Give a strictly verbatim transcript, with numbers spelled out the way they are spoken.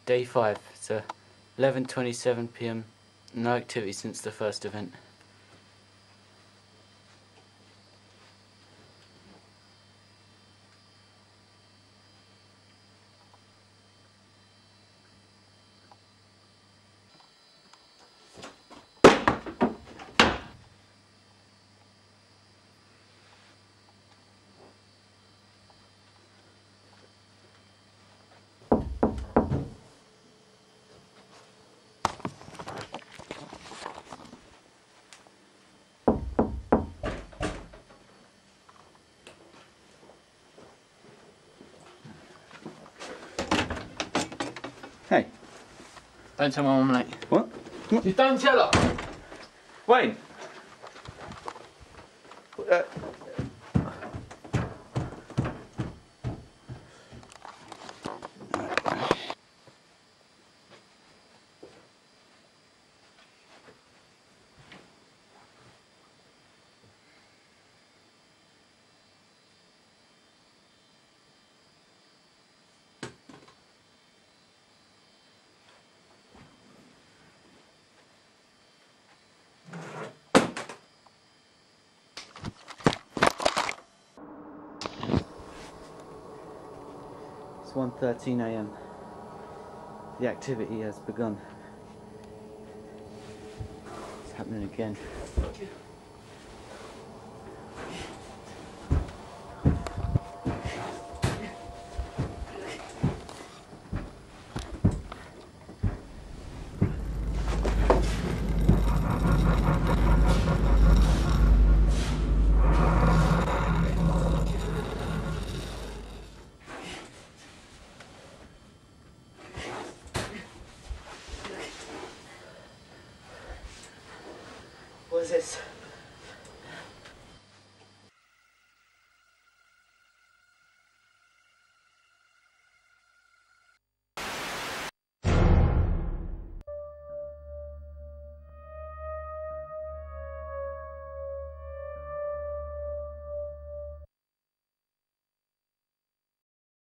day five. It's uh, eleven twenty-seven p m No activity since the first event. Hey. Don't tell my mum, mate. What? What? You don't tell her! Wayne! Uh, It's one thirteen a m The activity has begun. It's happening again. What is this?